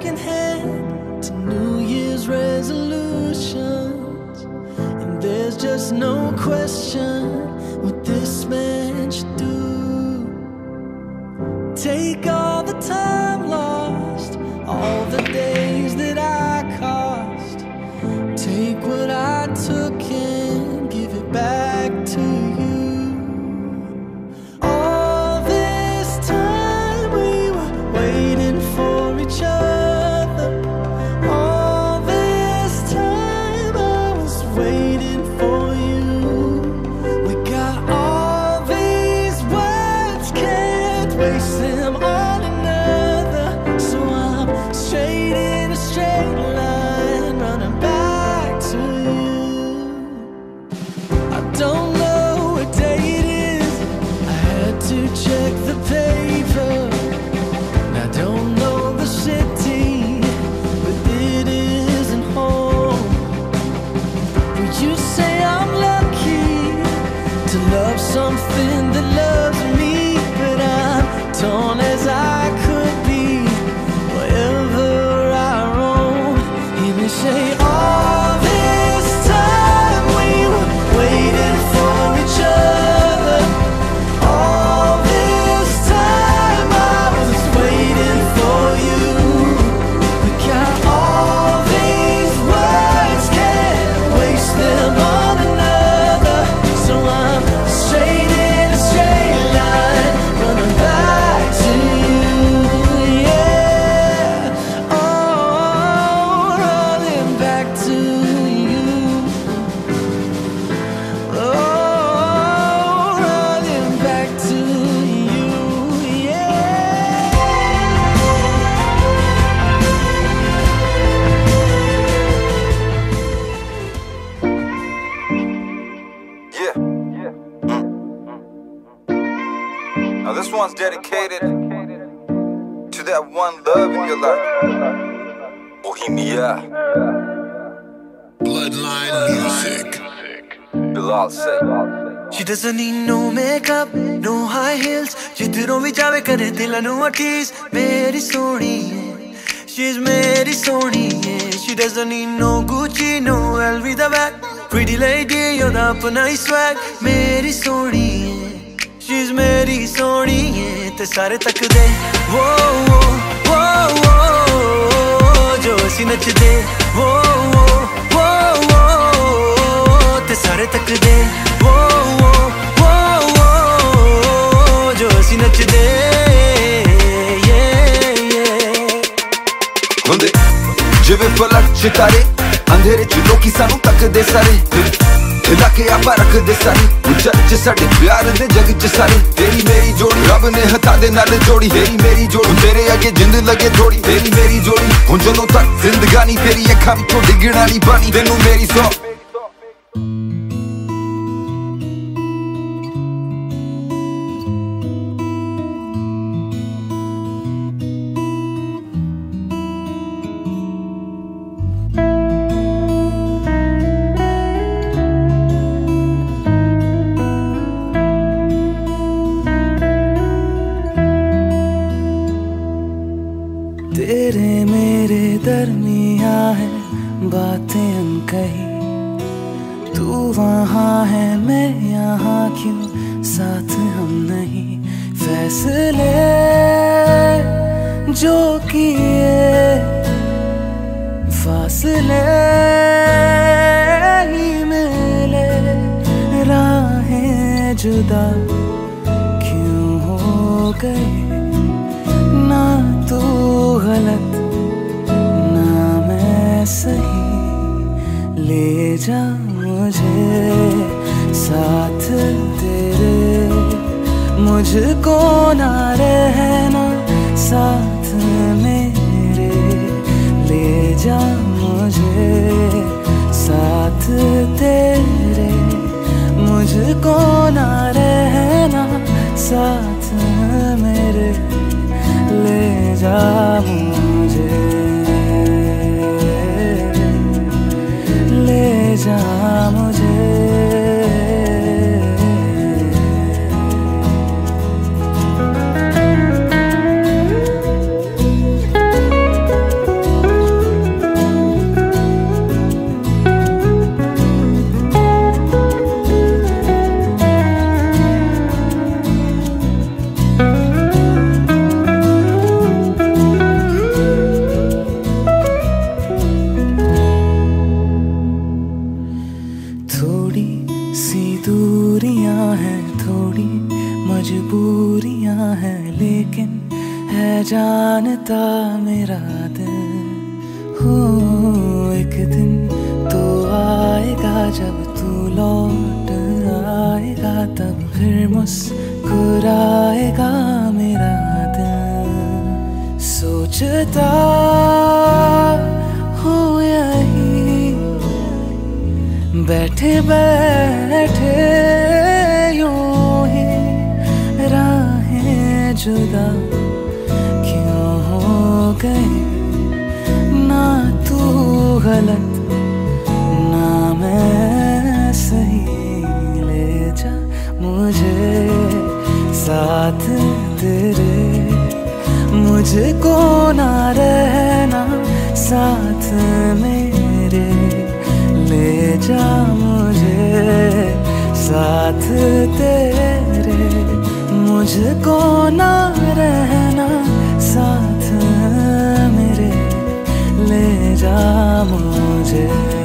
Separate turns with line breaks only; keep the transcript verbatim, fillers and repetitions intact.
second hand to New Year's resolutions, and there's just no question what this man should do. Take all the time lost, all the days that I cost. Take what I took and give it back to you. All this time we were waiting for each other. All this time I was waiting for you. We got all these words, can't waste them on another. So I'm straight in a straight line, running back to you. I don't know what day it is, I had to check the paper. And I don't know the city, but it isn't home. But you say I'm lucky to love something that loves me, but I'm torn as I could be wherever I roam. And they say all this time we were waiting for each other. All this time I was waiting for you. We got all these words, can't waste them on another. So I'm straight in a straight line, running back to you. Yeah, oh, running back to you. Oh, running back to you. Yeah.
Yeah. Now this one's dedicated to that one love in your life. Bohemia.
Bloodline music.
Bilal say.
She doesn't need no makeup, no high heels. जिधरों भी जावे करे दिल नु tease. मेरी सोनी है, she's मेरी सोनी है. She doesn't need no Gucci, no L V the bag. Pretty lady, you're अपना ही swag. मेरी सोनी है, she's मेरी सोनी है. ते सारे तक दे, वो वो वो वो जो सी नच दे, वो वो वो वो ते सारे तक दे, वो वो वो वो जो सी नच दे. Yeah, yeah.
ਹੁੰਦੇ ਜਿਵੇਂ ਫਲਕ ਸਿਤਾਰੇ ਅੰਧੇਰੇ ਚ ਲੋਕੀ ਸਾਨੂੰ ਤੱਕਦੇ ਸਾਰੇ ਹਿਲਾ ਕੇ ਆਪਾਂ ਰੱਖਦੇ ਸਾਰੇ ਚਰਚ ਸਾਡੇ ਪਿਆਰ ਦੇ ਜਗ ਚ ਸਾਰੇ ਤੇਰੀ ਮੇਰੀ ਜੋੜੀ ਰੱਬ ਨੇ ਹੱਥਾਂ ਦੇ ਨਾਲ ਜੋੜੀ ਤੇਰੀ ਮੇਰੀ ਜੋੜੀ ਤੇਰੇ ਅੱਗੇ ਜਿੰਦ ਲੱਗੇ ਥੋੜੀ ਤੇਰੀ ਮੇਰੀ ਜੋੜੀ ਹੁਣ ਜਦੋਂ ਤੱਕ ਜ਼ਿੰਦਗਾਨੀ ਤੇਰੀ ਅੱਖਾਂ ਵਿੱਚੋਂ ਡਿੱਗਣਾ ਨਹੀਂ ਪਾਣੀ ਤੈਨੂੰ ਮੇਰੀ ਸੌ
तेरे मेरे दरमिया है बातें अनकही. तू वहाँ है मैं यहाँ क्यों साथ हम नहीं. फैसले जो किए फासले ही मिले. राहें जुदा क्यों हो गई. ना तू गलत ना मैं सही. ले जा मुझे साथ तेरे. मुझको ना रहना साथ मेरे. ले जा मुझे साथ तेरे. मुझको ना रहना साथ मेरे. ले जा मुझे ले जा मुझे. जानता मेरा दिल हो एक दिन तो आएगा जब तू लौट आएगा, तब फिर मुस्कुराएगा मेरा दिल। सोचता हूँ यही बैठे बैठे यूं ही राहें जुदा क्यों हो गई, ना तू गलत ना मैं सही, ले जा मुझे साथ तेरे, मुझको ना रहना साथ मेरे, ले जा मुझे साथ तेरे, मुझको ना रहना साथ मेरे, ले जा मुझे।